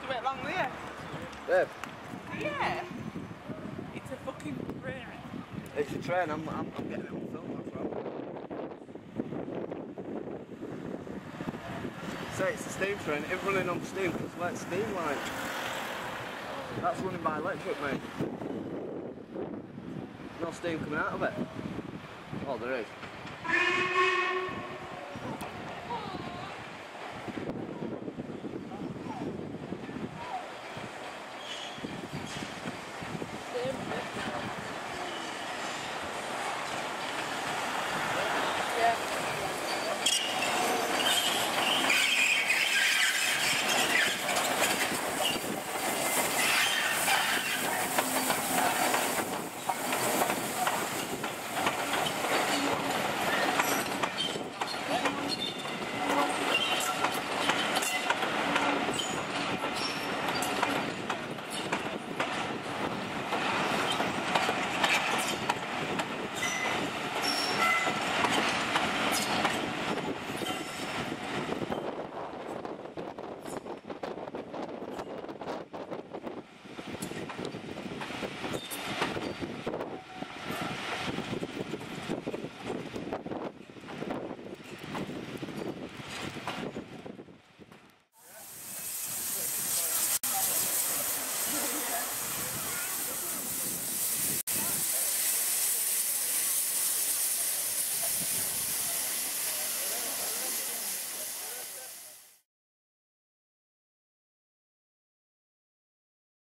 a bit long there. Babe. Yeah. It's a fucking train. It's a train, I'm getting it on film, that's right. Say it's a steam train, it's running on steam, because like steam like. That's running by electric, mate. No steam coming out of it. Oh, there is.